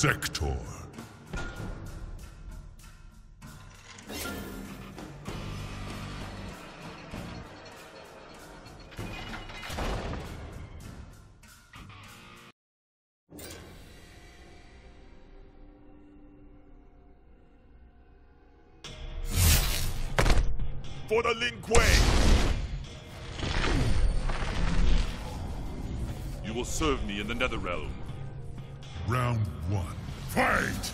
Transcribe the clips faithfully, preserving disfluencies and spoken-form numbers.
Sector. For the Lin Kuei! You will serve me in the Netherrealm. Round one. Fight!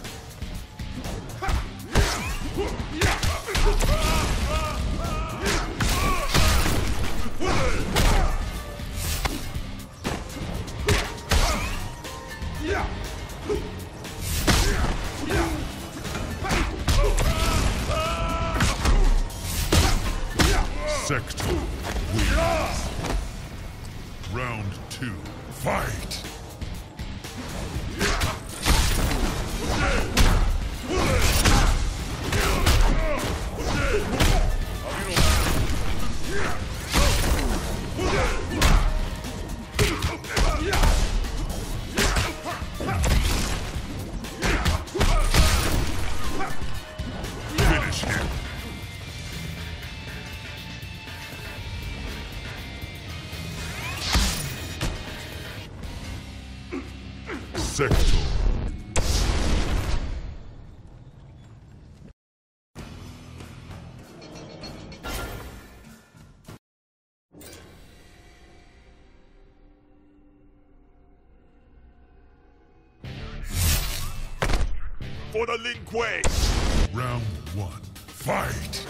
Sector wins. Round two. Fight! Finish him. Sector. For the Lin Kuei! Round one. Fight!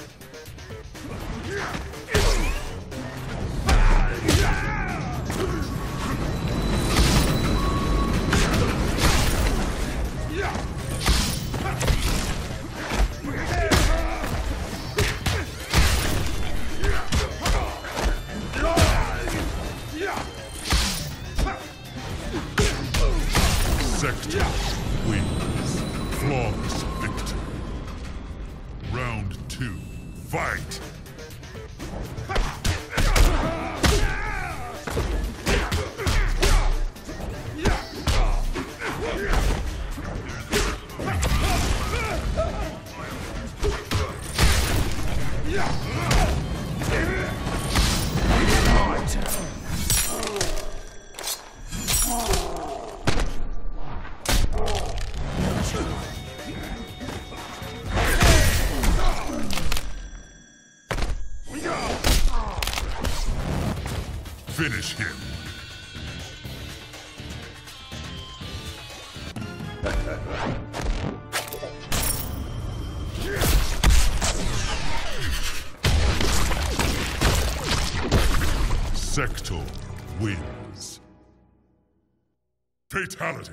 Sector wins. Flawless victory. Round two. Fight! Finish him. Sector wins. Fatality.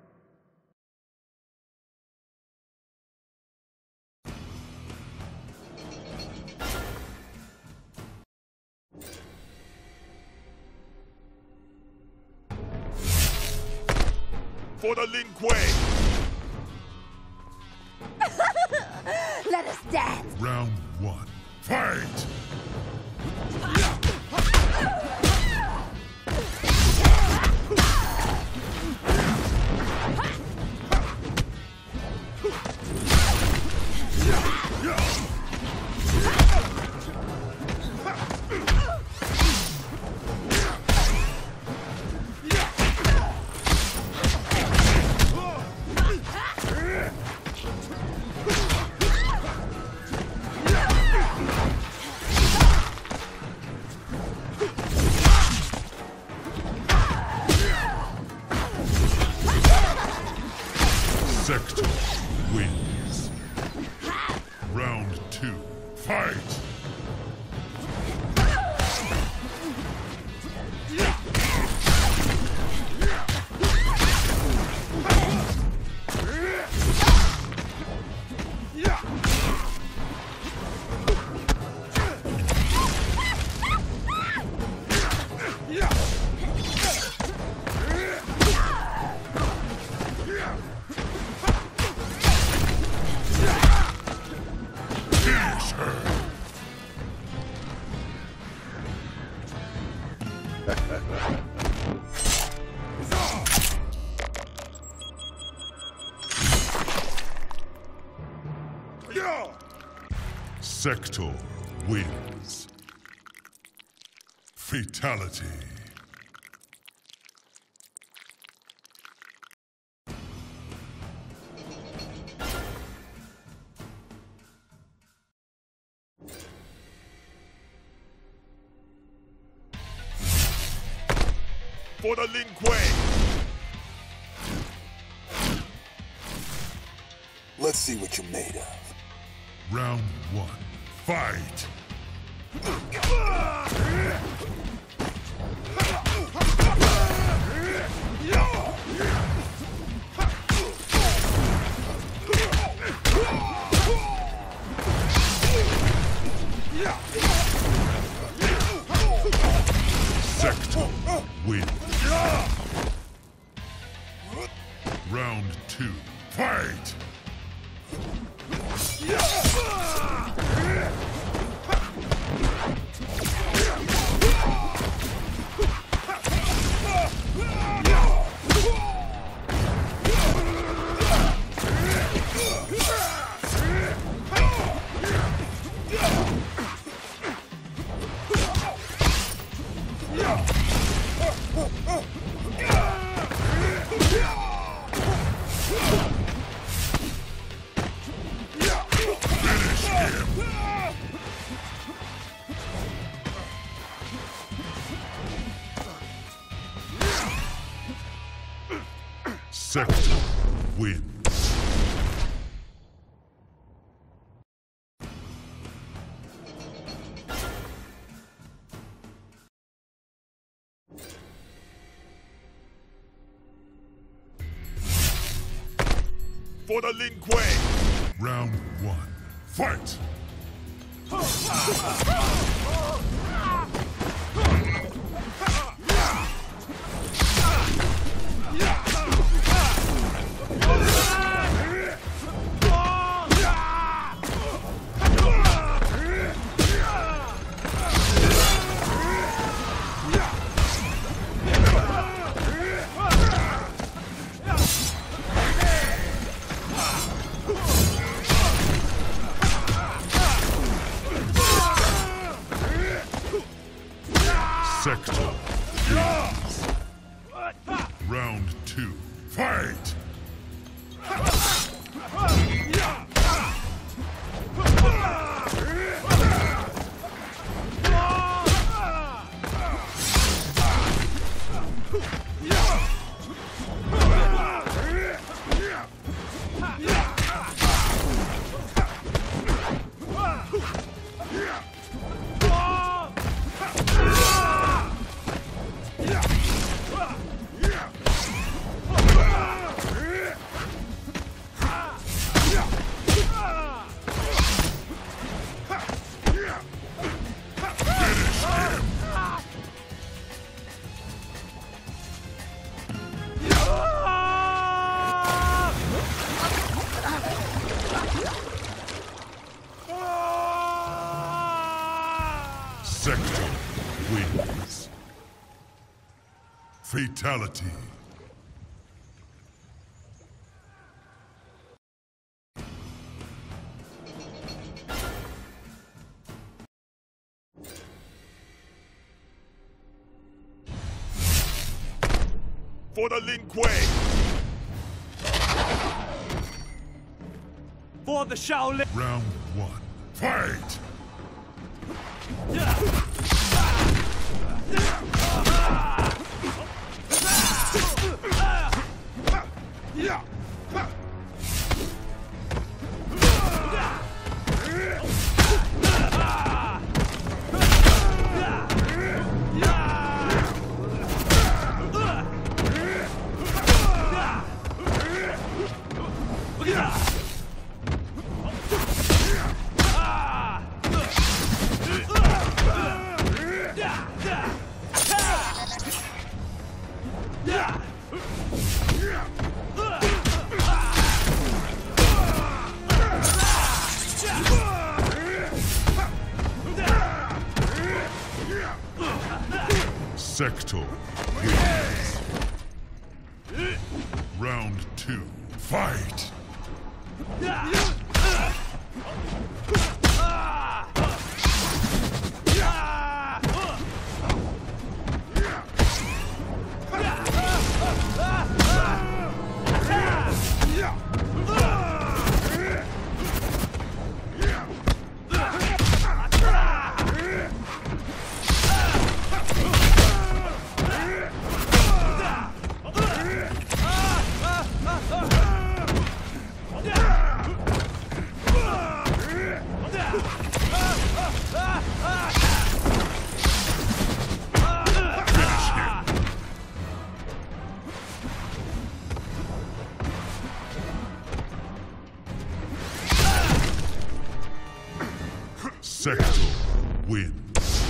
For the Lin Kuei! Let us dance! Round one. Fight! Sector wins. Fatality. For the Lin Kuei! Let's see what you're made of. Round one. Fight! Sector wins. Round two. Fight! Sector wins. For the Lin Kuei! Round one. Fight! Sector wins. Round two. Fight! Sector wins. Fatality. For the Lin Kuei! For the Shaolin! Round one. Fight! Sector wins. Round two. Fight! Ah! Sector wins.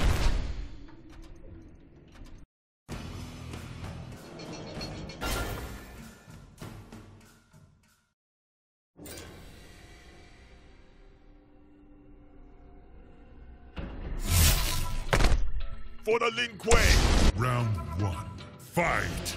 For the Lin Kuei! Round one. Fight!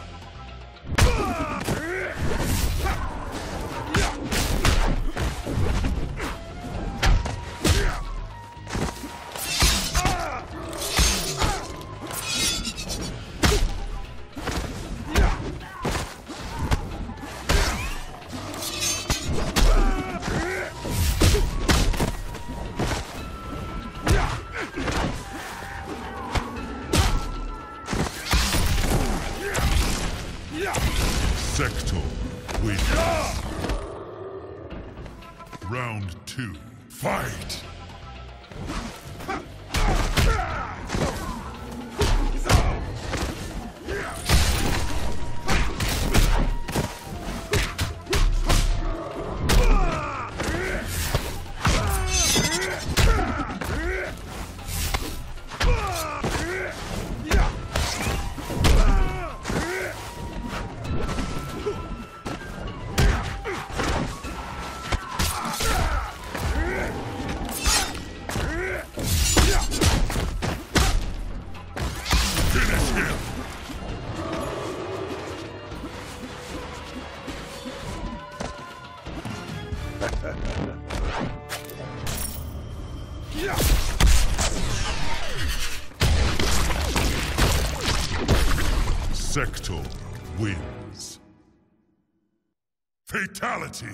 Sector wins. Round two. Fight! Finish him! Sector wins. Fatality!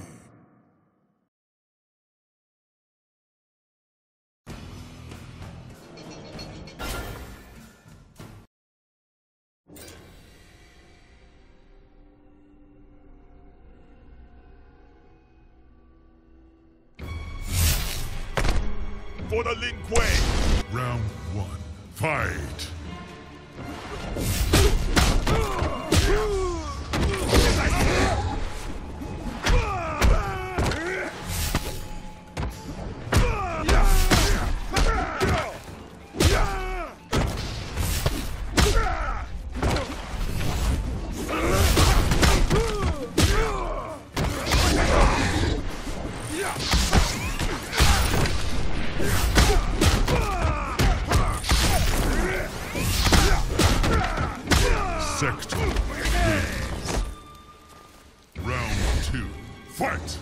For the Lin Kuei! Round one. Fight! Sector wins. Round two. Fight!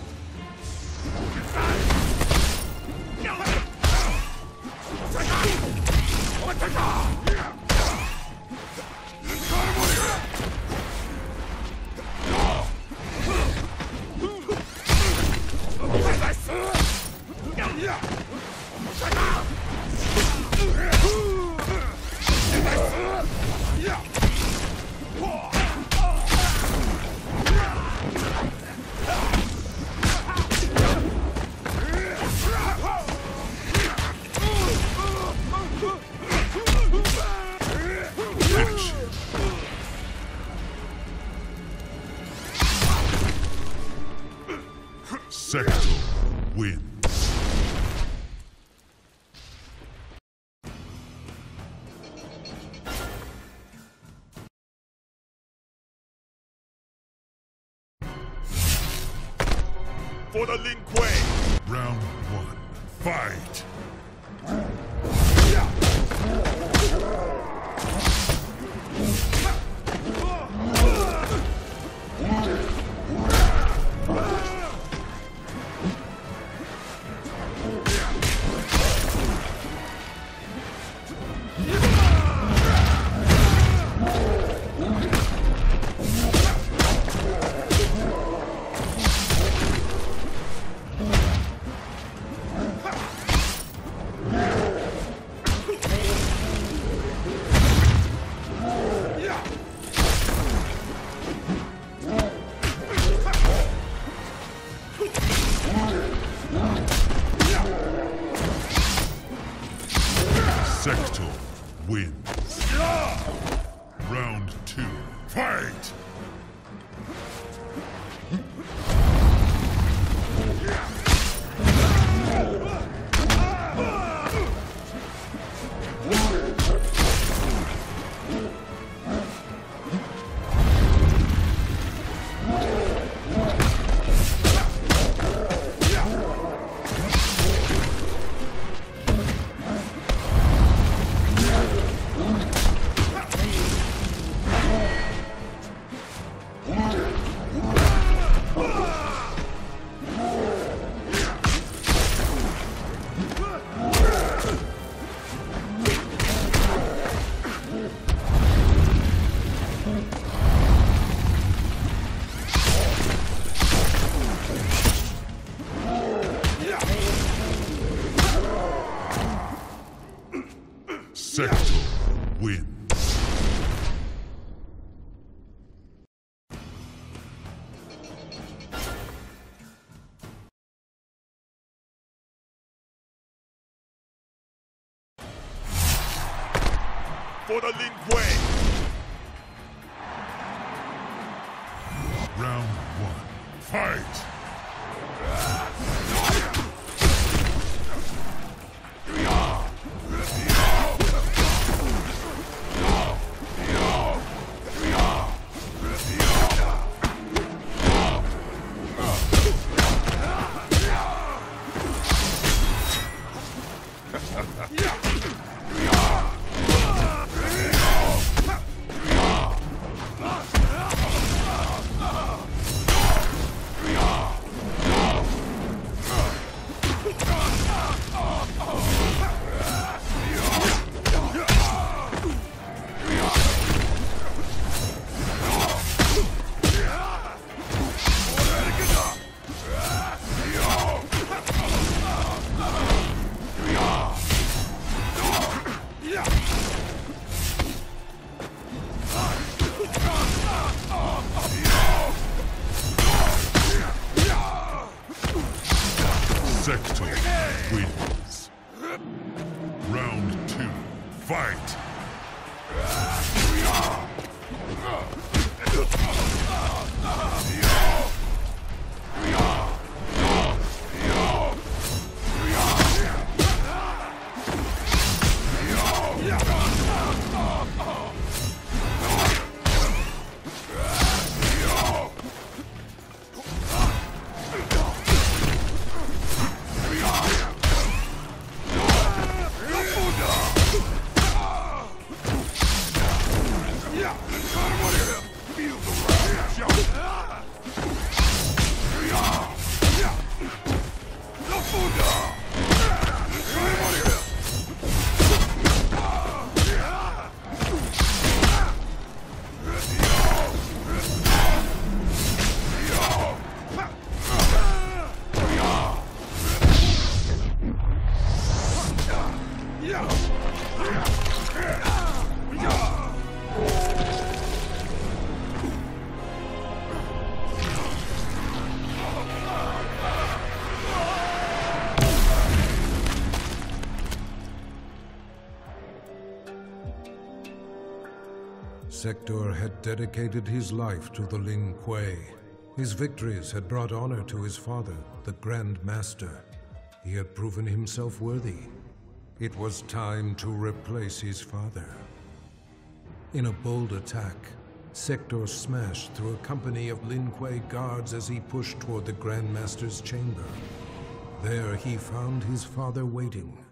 Finish him. Sector wins. For the Lin Kuei! Round one. Fight! Sector wins. Round two. Fight! Sector wins. For the Lin Kuei! Round one. Fight! Sector wins. Round two. Fight! Sector had dedicated his life to the Lin Kuei. His victories had brought honor to his father, the Grand Master. He had proven himself worthy. It was time to replace his father. In a bold attack, Sector smashed through a company of Lin Kuei guards as he pushed toward the Grand Master's chamber. There he found his father waiting.